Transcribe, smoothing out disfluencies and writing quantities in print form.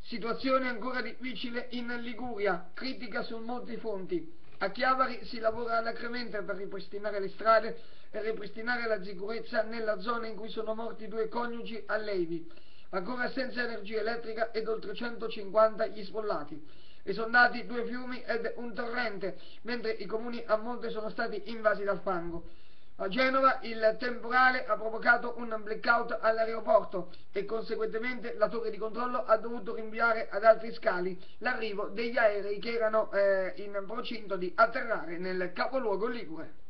Situazione ancora difficile in Liguria, critica su molti fronti. A Chiavari si lavora alacremente per ripristinare le strade e ripristinare la sicurezza nella zona in cui sono morti 2 coniugi allevi. Ancora senza energia elettrica ed oltre 150 gli sfollati. Esondati 2 fiumi ed un torrente, mentre i comuni a monte sono stati invasi dal fango. A Genova il temporale ha provocato un blackout all'aeroporto e conseguentemente la torre di controllo ha dovuto rinviare ad altri scali l'arrivo degli aerei che erano in procinto di atterrare nel capoluogo ligure.